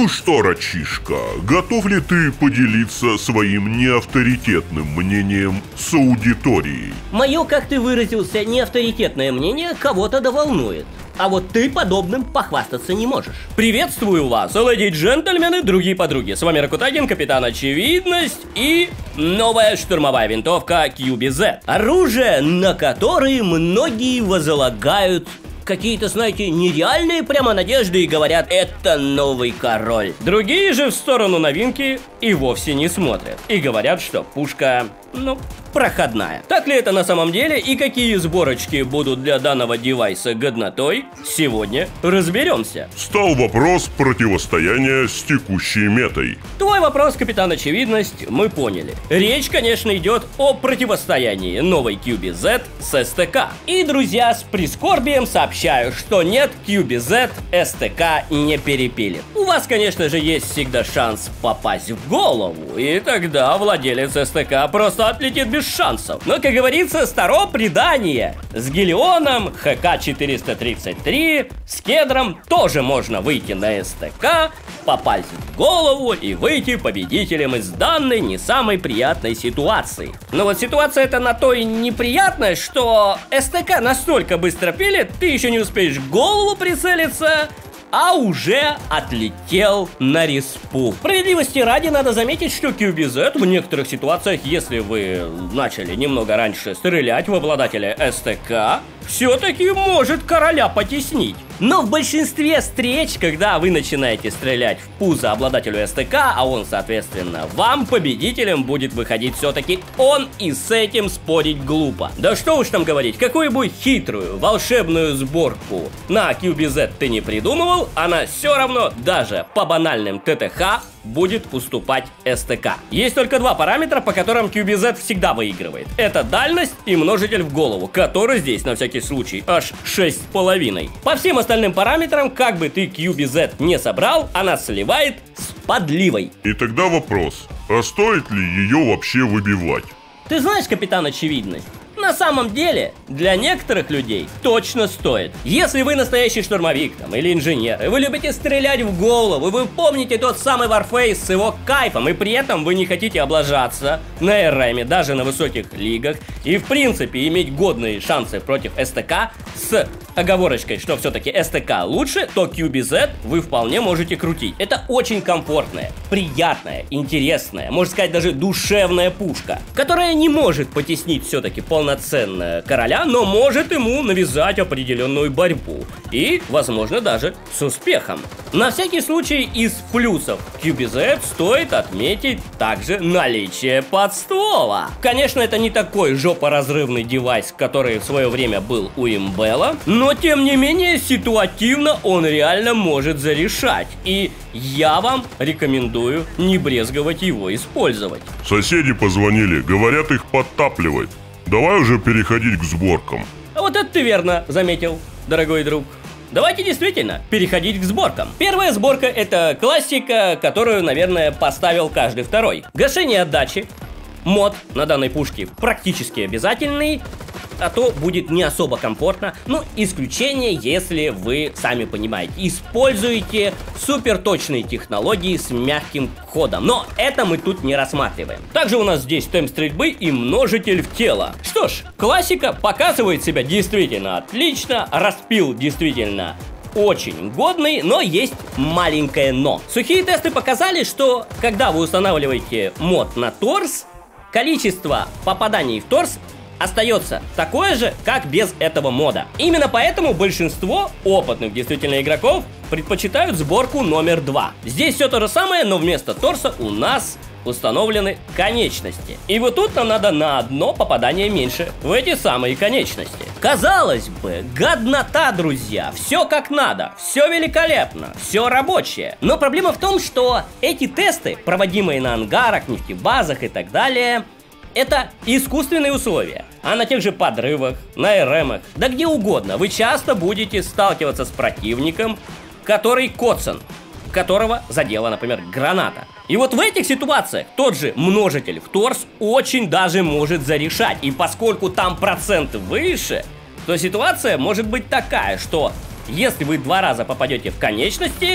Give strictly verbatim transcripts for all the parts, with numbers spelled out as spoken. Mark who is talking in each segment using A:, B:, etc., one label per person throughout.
A: Ну что, Рачишка, готов ли ты поделиться своим неавторитетным мнением с аудиторией?
B: Мое, как ты выразился, неавторитетное мнение кого-то да волнует. А вот ты подобным похвастаться не можешь. Приветствую вас, леди и джентльмены, другие подруги. С вами Ракутагин, Капитан Очевидность и новая штурмовая винтовка кью би зет. Оружие, на которое многие возлагают какие-то, знаете, нереальные прямо надежды и говорят, это новый король. Другие же в сторону новинки и вовсе не смотрят. И говорят, что пушка, ну, проходная. Так ли это на самом деле и какие сборочки будут для данного девайса годнотой, сегодня разберемся.
A: Стал вопрос противостояния с текущей метой.
B: Твой вопрос, Капитан Очевидность, мы поняли. Речь, конечно, идет о противостоянии новой кью би зет с эс тэ ка. И, друзья, с прискорбием сообщаю, что нет, кью би зет эс тэ ка не перепилит. У вас, конечно же, есть всегда шанс попасть в голову, и тогда владелец эс тэ ка просто отлетит без шансов. Но, как говорится, старо предание. С Гелионом, ха ка четыреста тридцать три, с Кедром тоже можно выйти на эс тэ ка, попасть в голову и выйти победителем из данной не самой приятной ситуации. Но вот ситуация эта на то и неприятная, что эс тэ ка настолько быстро пилит, ты еще не успеешь в голову прицелиться, а уже отлетел на респу. Справедливости ради надо заметить, что кью би зет в некоторых ситуациях, если вы начали немного раньше стрелять в обладателя эс тэ ка, все-таки может короля потеснить. Но в большинстве встреч, когда вы начинаете стрелять в пузо обладателю эс тэ ка, а он, соответственно, вам, победителем будет выходить все-таки он, и с этим спорить глупо. Да что уж там говорить, какую бы хитрую, волшебную сборку на кью би зет ты не придумывал, она все равно даже по банальным тэ тэ ха будет уступать эс тэ ка. Есть только два параметра, по которым кью би зет всегда выигрывает. Это дальность и множитель в голову, который здесь на всякий случай аж шесть с половиной. По всем остальным параметрам, как бы ты кью би зет не собрал, она сливает с подливой.
A: И тогда вопрос, а стоит ли ее вообще выбивать?
B: Ты знаешь, Капитан Очевидность, на самом деле, для некоторых людей точно стоит. Если вы настоящий штурмовик там, или инженер, и вы любите стрелять в голову, и вы помните тот самый Warface с его кайфом, и при этом вы не хотите облажаться на эр эм, даже на высоких лигах, и в принципе иметь годные шансы против эс тэ ка с оговорочкой, что все-таки эс тэ ка лучше, то кью би зет вы вполне можете крутить. Это очень комфортная, приятная, интересная, можно сказать даже душевная пушка, которая не может потеснить все-таки полноценно короля, но может ему навязать определенную борьбу. И, возможно, даже с успехом. На всякий случай из плюсов кью би зет стоит отметить также наличие подствола. Конечно, это не такой жопоразрывный девайс, который в свое время был у Имбелла, но тем не менее ситуативно он реально может зарешать. И я вам рекомендую не брезговать его использовать.
A: Соседи позвонили, говорят, их подтапливает. Давай уже переходить к сборкам.
B: А вот это ты верно заметил, дорогой друг. Давайте действительно переходить к сборкам. Первая сборка — это классика, которую, наверное, поставил каждый второй. Гашение отдачи. Мод на данной пушке практически обязательный, а то будет не особо комфортно. Ну, исключение, если вы, сами понимаете, используете суперточные технологии с мягким ходом. Но это мы тут не рассматриваем. Также у нас здесь темп стрельбы и множитель в тело. Что ж, классика показывает себя действительно отлично. Распил действительно очень годный, но есть маленькое но. Сухие тесты показали, что когда вы устанавливаете мод на торс, количество попаданий в торс остается такое же, как без этого мода. Именно поэтому большинство опытных действительно игроков предпочитают сборку номер два. Здесь все то же самое, но вместо торса у нас установлены конечности. И вот тут нам надо на одно попадание меньше в эти самые конечности. Казалось бы, годнота, друзья, все как надо, все великолепно, все рабочее. Но проблема в том, что эти тесты, проводимые на ангарах, нефтебазах и так далее, это искусственные условия. А на тех же подрывах, на эр эмах, да где угодно, вы часто будете сталкиваться с противником, который коцан, которого задела, например, граната. И вот в этих ситуациях тот же множитель в торс очень даже может зарешать. И поскольку там процент выше, то ситуация может быть такая, что если вы два раза попадете в конечности,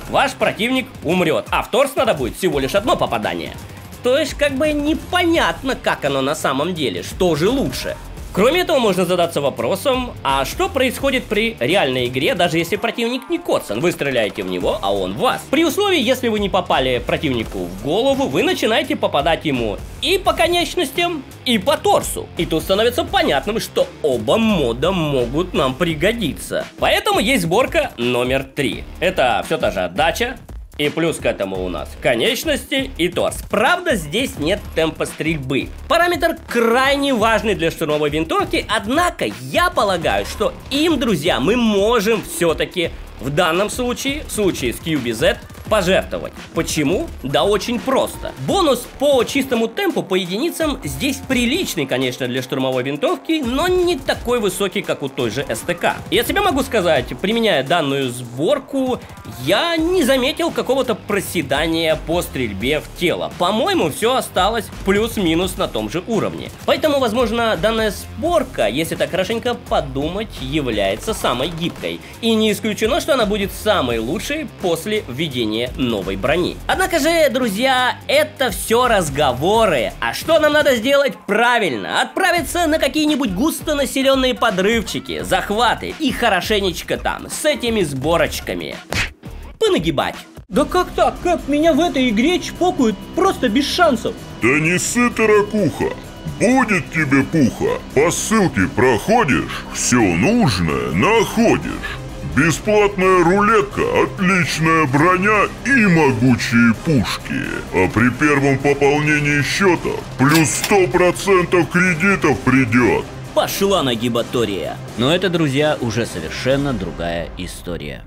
B: ваш противник умрет, а в торс надо будет всего лишь одно попадание. То есть как бы непонятно, как оно на самом деле, что же лучше. Кроме этого, можно задаться вопросом, а что происходит при реальной игре, даже если противник не коцан? Вы стреляете в него, а он в вас. При условии, если вы не попали противнику в голову, вы начинаете попадать ему и по конечностям, и по торсу. И тут становится понятным, что оба мода могут нам пригодиться. Поэтому есть сборка номер три. Это все та же отдача. И плюс к этому у нас конечности и торс. Правда, здесь нет темпа стрельбы. Параметр крайне важный для штурмовой винтовки, однако я полагаю, что им, друзья, мы можем все-таки в данном случае, в случае с кью би зет, пожертвовать. Почему? Да очень просто. Бонус по чистому темпу по единицам здесь приличный, конечно, для штурмовой винтовки, но не такой высокий, как у той же эс тэ ка. Я себе могу сказать, применяя данную сборку, я не заметил какого-то проседания по стрельбе в тело. По-моему, все осталось плюс-минус на том же уровне. Поэтому, возможно, данная сборка, если так хорошенько подумать, является самой гибкой. И не исключено, что она будет самой лучшей после введения новой брони. Однако же, друзья, это все разговоры. А что нам надо сделать правильно? Отправиться на какие-нибудь густонаселенные подрывчики, захваты и хорошенечко там с этими сборочками понагибать.
C: Да как так, Кэп? Меня в этой игре чпокают просто без шансов.
A: Да не ссы ты, ракуха. Будет тебе пуха. По ссылке проходишь, все нужное находишь. Бесплатная рулетка, отличная броня и могучие пушки. А при первом пополнении счета плюс сто процентов кредитов придет.
C: Пошла нагибатория. Но это, друзья, уже совершенно другая история.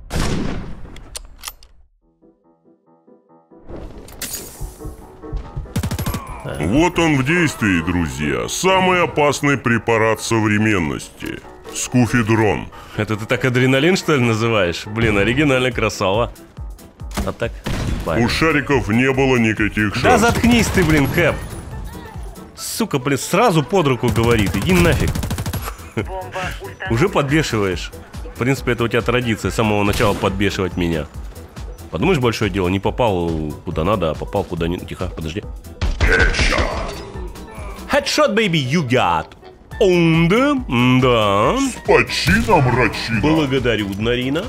A: Вот он в действии, друзья. Самый опасный препарат современности. Скуфидрон.
D: Это ты так адреналин, что ли, называешь? Блин, оригинально, красава. А так?
A: У шариков не было никаких шансов.
D: Да заткнись ты, блин, Кэп. Сука, блин, сразу под руку говорит. Иди нафиг. Уже подбешиваешь. В принципе, это у тебя традиция с самого начала подбешивать меня. Подумаешь, большое дело, не попал куда надо, а попал куда не... Тихо, подожди. Headshot, baby, you got. Он, да, да.
A: С почином, Рачина.
D: Благодарю, Нарина.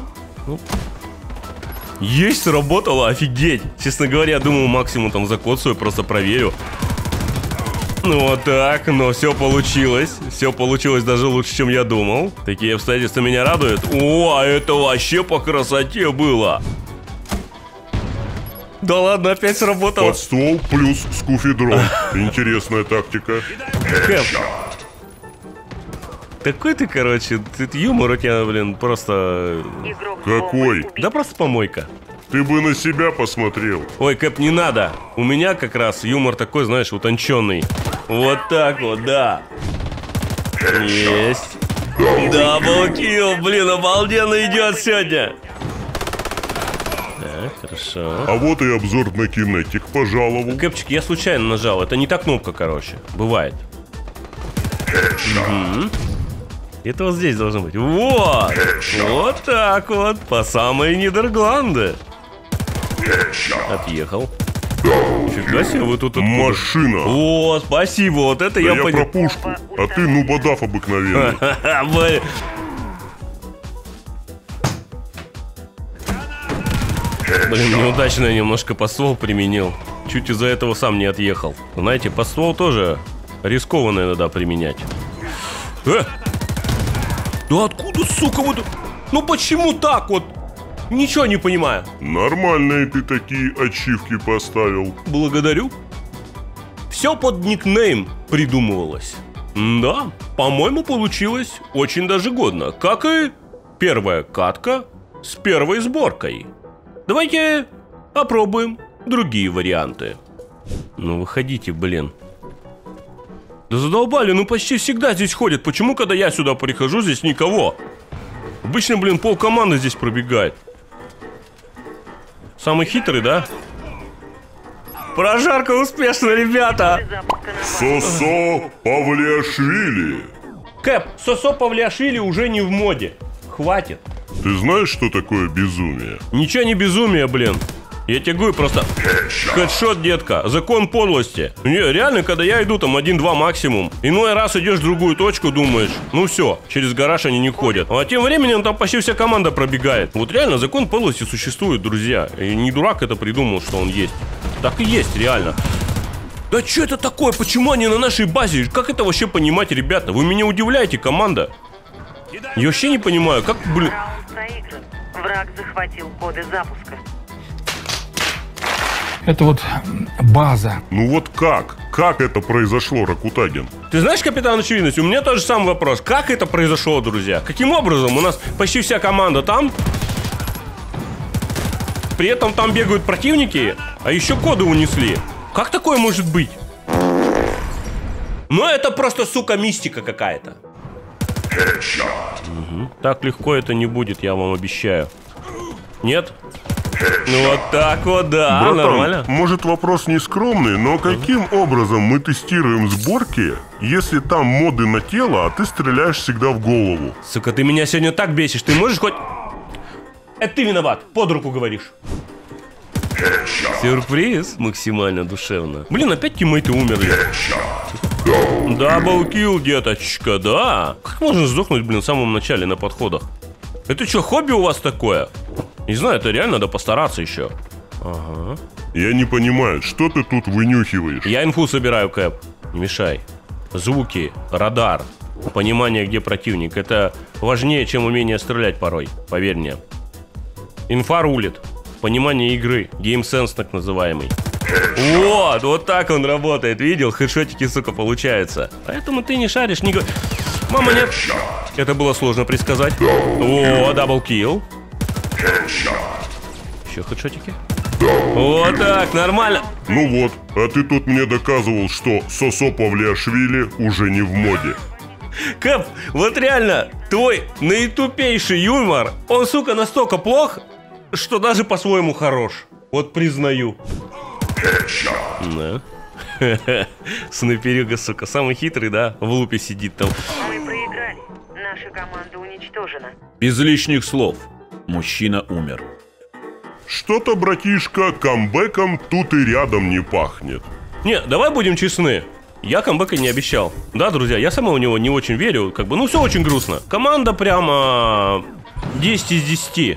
D: Есть, сработало, офигеть. Честно говоря, думал, максимум там закоцаю, просто проверю. Ну вот так, но все получилось. Все получилось даже лучше, чем я думал. Такие обстоятельства меня радуют. О, а это вообще по красоте было. Да ладно, опять сработало.
A: Под ствол плюс скуфидрон. Интересная тактика.
D: Кэп. Такой ты, короче, ты, юмор у тебя, блин, просто...
A: Какой?
D: Да просто помойка.
A: Ты бы на себя посмотрел.
D: Ой, Кэп, не надо. У меня как раз юмор такой, знаешь, утонченный. Вот так вот, да. Есть. Даблкил, блин, обалденно идет сегодня. Так, хорошо.
A: А вот и обзор на кинетик пожаловал.
D: Кэпчик, я случайно нажал. Это не та кнопка, короче. Бывает. Угу. Это вот здесь должно быть. Вот. Вот так вот. По самой Нидергланды. Отъехал. Нифига себе, вы тут...
A: Машина.
D: О, спасибо, вот это
A: да
D: я
A: я
D: понял.
A: про пушку, а ты нубодав обыкновенный.
D: Блин, неудачно я немножко подствол применил. Чуть из-за этого сам не отъехал. Знаете, подствол тоже рискованно иногда применять. Э! Да откуда, сука, вот... Ну почему так вот? Ничего не понимаю.
A: Нормальные ты такие ачивки поставил.
D: Благодарю. Все под никнейм придумывалось. Да, по-моему, получилось очень даже годно. Как и первая катка с первой сборкой. Давайте опробуем другие варианты. Ну, выходите, блин. Да задолбали, ну почти всегда здесь ходят. Почему, когда я сюда прихожу, здесь никого? Обычно, блин, полкоманды здесь пробегает. Самый хитрый, да? Прожарка успешна, ребята!
A: Сосо Павлиашвили.
D: Кэп, Сосо Павлиашвили уже не в моде. Хватит.
A: Ты знаешь, что такое безумие?
D: Ничего не безумие, блин. Я тебе говорю, просто хедшот, детка, закон подлости. Не, реально, когда я иду там один-два максимум, иной раз идешь в другую точку, думаешь, ну все, через гараж они не ходят. А тем временем там почти вся команда пробегает. Вот реально закон подлости существует, друзья. И не дурак это придумал, что он есть. Так и есть, реально. Да что это такое? Почему они на нашей базе? Как это вообще понимать, ребята? Вы меня удивляете, команда. Я вообще не понимаю, как, блин...
E: Раунд проигран. Враг захватил коды запуска.
F: Это вот база.
A: Ну вот как? Как это произошло, Ракутагин?
D: Ты знаешь, капитан очевидность, у меня тоже самый вопрос. Как это произошло, друзья? Каким образом? У нас почти вся команда там. При этом там бегают противники, а еще коды унесли. Как такое может быть? Ну это просто, сука, мистика какая-то. Угу. Так легко это не будет, я вам обещаю. Нет? Ну вот так вот, да,
A: Братан,
D: нормально.
A: может вопрос не скромный, но каким образом мы тестируем сборки, если там моды на тело, а ты стреляешь всегда в голову?
D: Сука, ты меня сегодня так бесишь, ты можешь хоть... Это ты виноват, под руку говоришь. Сюрприз, максимально душевно. Блин, опять тиммейты умерли. Даблкил, деточка, да. Как можно сдохнуть, блин, в самом начале на подходах? Это что, хобби у вас такое? Не знаю, это реально надо постараться еще. Ага.
A: Я не понимаю, что ты тут вынюхиваешь?
D: Я инфу собираю, Кэп. Не мешай. Звуки, радар, понимание, где противник. Это важнее, чем умение стрелять порой, поверь мне. Инфа рулит. Понимание игры. Геймсенс так называемый. Вот, вот так он работает. Видел? Хедшотики, сука, получаются. Поэтому ты не шаришь, не... Мама, нет. Это было сложно предсказать. О, даблкил. Еще хедшотики. Вот так, нормально.
A: Ну вот, а ты тут мне доказывал, что Сосо Павлиашвили уже не в моде.
D: Кэп, вот реально, твой наитупейший юмор, он, сука, настолько плох, что даже по-своему хорош. Вот признаю. Да. Снайперюга, сука, самый хитрый, да, в лупе сидит там.
E: Мы проиграли. Наша команда уничтожена.
G: Без лишних слов. Мужчина умер.
A: Что-то, братишка, камбэком тут и рядом не пахнет.
D: Не, давай будем честны. Я камбэка не обещал. Да, друзья, я сама у него не очень верю. Как бы, ну, все очень грустно. Команда прямо десять из десяти.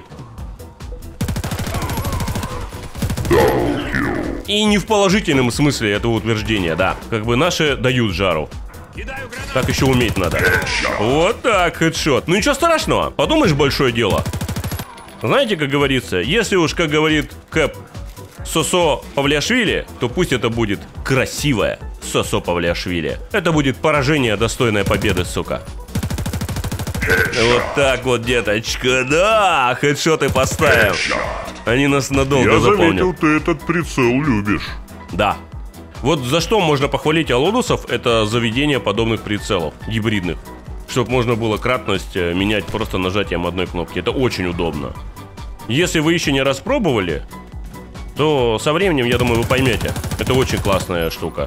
D: И не в положительном смысле этого утверждения, да. Как бы наши дают жару. Так еще уметь надо. Вот так, хедшот. Ну ничего страшного, подумаешь, большое дело. Знаете, как говорится, если уж, как говорит Кэп, Сосо Павлиашвили, то пусть это будет красивое Сосо Павлиашвили. Это будет поражение, достойное победы, сука. Вот так вот, деточка, да, хедшоты поставим. Они нас надолго
A: Я
D: запомнят.
A: заметил, ты этот прицел любишь.
D: Да. Вот за что можно похвалить Алодусов, это заведение подобных прицелов, гибридных. Чтобы можно было кратность менять просто нажатием одной кнопки. Это очень удобно. Если вы еще не распробовали, то со временем, я думаю, вы поймете. Это очень классная штука.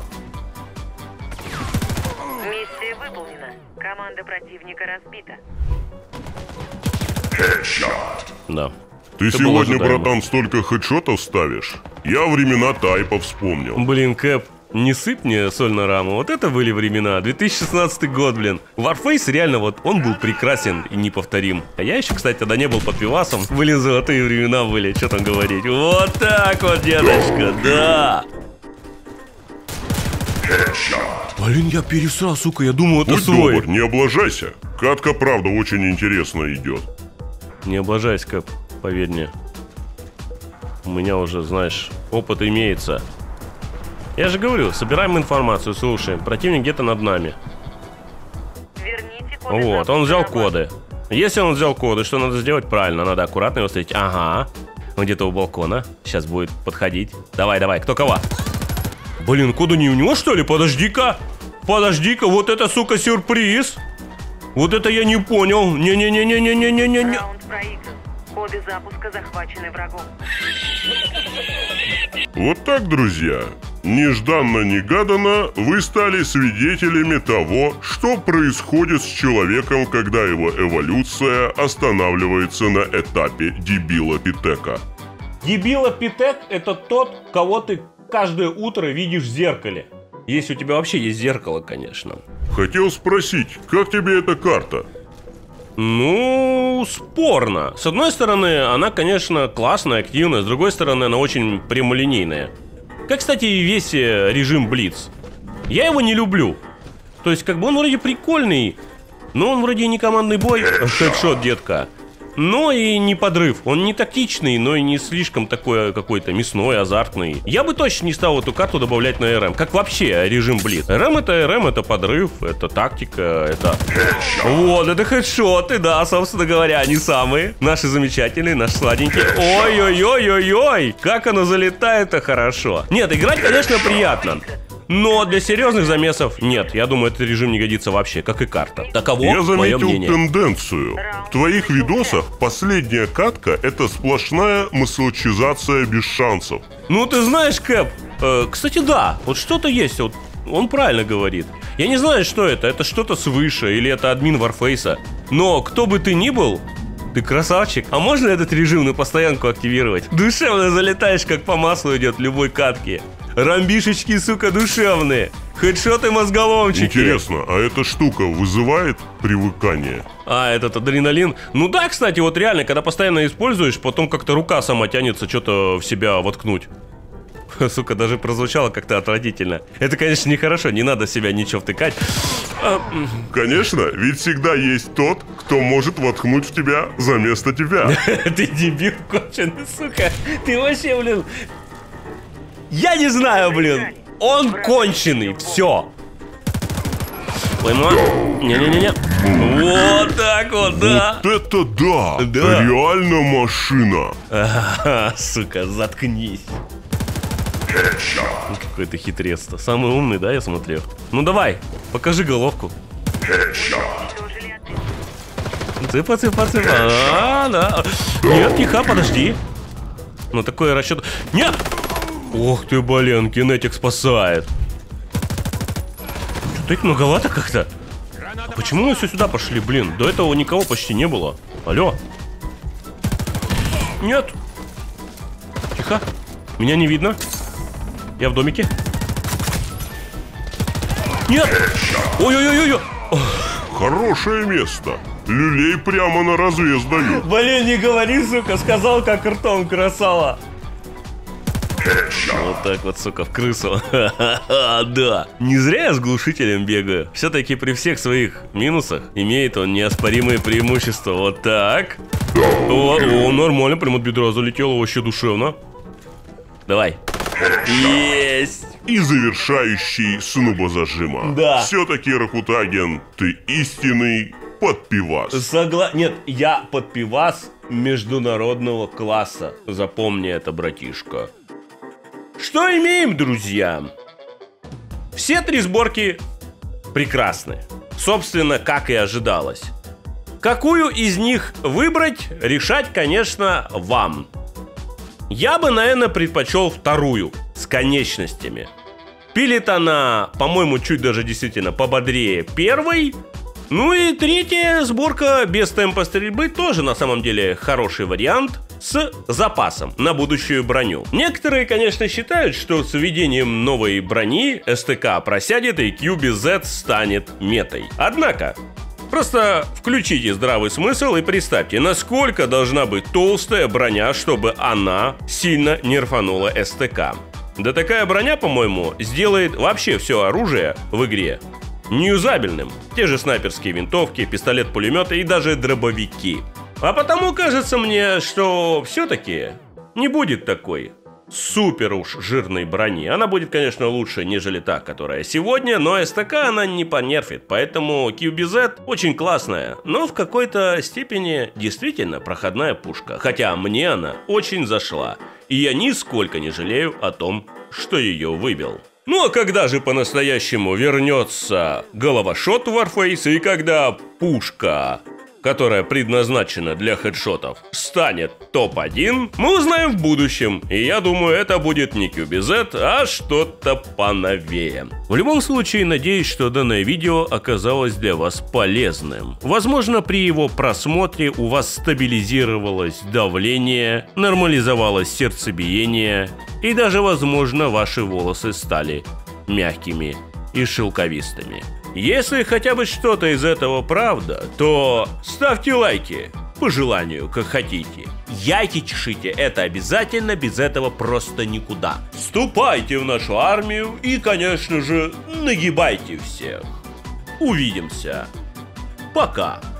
E: Миссия выполнена. Команда противника разбита.
D: Да.
A: Ты
D: Это было
A: сегодня,
D: ожидаемо.
A: братан, столько хедшотов ставишь. Я времена тайпа вспомнил.
D: Блин, Кэп, не сыпь мне соль на раму. Вот это были времена. две тысячи шестнадцатый год, блин. Warface реально вот, он был прекрасен и неповторим. А я еще, кстати, тогда не был под пивасом. Блин, золотые времена были, что там говорить. Вот так вот, деточка, да. Блин, я пересрал, сука, я думал, это
A: Будь
D: свой.
A: добр, не облажайся. Катка, правда, очень интересно идет.
D: Не облажайся, Кэп, поверь мне. У меня уже, знаешь, опыт имеется. Я же говорю, собираем информацию, слушаем. Противник где-то над нами.
E: Верните коды.
D: Вот, он взял
E: запуска на базу.
D: коды. Если он взял коды, что надо сделать? Правильно, надо аккуратно его встретить. Ага, он где-то у балкона. Сейчас будет подходить. Давай, давай, кто кого? Блин, коды не у него, что ли? Подожди-ка. Подожди-ка, вот это, сука, сюрприз. Вот это я не понял. Не-не-не-не-не-не-не-не.
E: Раунд проигран. Коды запуска захвачены врагом.
A: Вот так, друзья. Нежданно-негаданно вы стали свидетелями того, что происходит с человеком, когда его эволюция останавливается на этапе дебила-питека.
D: Дебила-питек – это тот, кого ты каждое утро видишь в зеркале. Если у тебя вообще есть зеркало, конечно.
A: Хотел спросить, как тебе эта карта?
D: Ну, спорно. С одной стороны, она, конечно, классная, активная. С другой стороны, она очень прямолинейная. Как, кстати, и весь режим Блиц. Я его не люблю. То есть, как бы он вроде прикольный, но он вроде не командный бой. Хедшот, детка. Но и не подрыв. Он не тактичный, но и не слишком такой какой-то мясной, азартный. Я бы точно не стал эту карту добавлять на РМ. Как вообще режим Блиц. РМ это РМ, это подрыв, это тактика, это... Вот, это хедшоты, да, собственно говоря, они самые. Наши замечательные, наши сладенькие. Ой-ой-ой-ой-ой. Как оно залетает-то хорошо. Нет, играть, конечно, приятно. Но для серьезных замесов нет. Я думаю, этот режим не годится вообще, как и карта. Таково
A: Я
D: мое
A: заметил
D: мнение.
A: тенденцию. В твоих видосах последняя катка — это сплошная маслочизация без шансов.
D: Ну, ты знаешь, Кэп, э, кстати, да, вот что-то есть, вот он правильно говорит. Я не знаю, что это, это что-то свыше, или это админ Варфейса. Но кто бы ты ни был, ты красавчик. А можно этот режим на постоянку активировать? Душевно залетаешь, как по маслу идет в любой катке. Рамбишечки, сука, душевные. Хедшоты, мозголомчики.
A: Интересно, а эта штука вызывает привыкание?
D: А, этот адреналин. Ну да, кстати, вот реально, когда постоянно используешь, потом как-то рука сама тянется что-то в себя воткнуть. Сука, даже прозвучало как-то отвратительно. Это, конечно, нехорошо, не надо в себя ничего втыкать. А,
A: Конечно, ведь всегда есть тот, кто может воткнуть в тебя за место тебя.
D: Ты дебил конченый, сука. Ты вообще, блин... Я не знаю, блин. Он конченый, все. Поймал? Не-не-не-не. Вот так вот, да.
A: Вот это да!
D: Да.
A: Реально машина.
D: Ага, сука, заткнись. Какой ты хитрец-то. Самый умный, да, я смотрю? Ну давай, покажи головку. Цыпа, цыпа, цыпа. А, да. Нет, тихо, подожди. Ну такой расчет. Нет! Ох ты, блин, кинетик спасает. Что-то их многовато как-то. А почему мы все сюда пошли, блин? До этого никого почти не было. Алло. Нет. Тихо. Меня не видно. Я в домике. Нет. Ой-ой-ой-ой.
A: Хорошее место. Люлей прямо на развес дают.
D: Блин, не говори, сука, сказал как ртом, красава. Вот так вот, сука, в крысу. Да. Не зря я с глушителем бегаю. Все-таки при всех своих минусах имеет он неоспоримые преимущества. Вот так. О, о, нормально, прям от бедра залетело, вообще душевно. Давай. Есть.
A: И завершающий снуба зажима.
D: Да.
A: Все-таки, Ракутаген, ты истинный подпивас.
D: Согла... Нет, я подпивас международного класса. Запомни это, братишка. Что имеем, друзья? Все три сборки прекрасны. Собственно, как и ожидалось. Какую из них выбрать, решать, конечно, вам. Я бы, наверное, предпочел вторую, с конечностями. Пилит она, по-моему, чуть даже действительно пободрее первой. Ну и третья сборка без темпа стрельбы тоже на самом деле хороший вариант с запасом на будущую броню. Некоторые, конечно, считают, что с введением новой брони СТК просядет и кью би зет станет метой. Однако, просто включите здравый смысл и представьте, насколько должна быть толстая броня, чтобы она сильно нерфанула СТК. Да такая броня, по-моему, сделает вообще все оружие в игре неюзабельным. Те же снайперские винтовки, пистолет-пулеметы и даже дробовики. А потому кажется мне, что все-таки не будет такой супер уж жирной брони. Она будет, конечно, лучше, нежели та, которая сегодня, но СТК она не понерфит, поэтому кью би зет очень классная, но в какой-то степени действительно проходная пушка. Хотя мне она очень зашла, и я нисколько не жалею о том, что ее выбил. Ну а когда же по-настоящему вернется головошот в Warface, и когда пушка, которая предназначена для хедшотов, станет топ один, мы узнаем в будущем. И я думаю, это будет не кью би зет, а что-то поновее. В любом случае, надеюсь, что данное видео оказалось для вас полезным. Возможно, при его просмотре у вас стабилизировалось давление, нормализовалось сердцебиение и даже, возможно, ваши волосы стали мягкими и шелковистыми. Если хотя бы что-то из этого правда, то ставьте лайки, по желанию, как хотите. Яйки чешите, это обязательно, без этого просто никуда. Вступайте в нашу армию и, конечно же, нагибайте всех. Увидимся. Пока.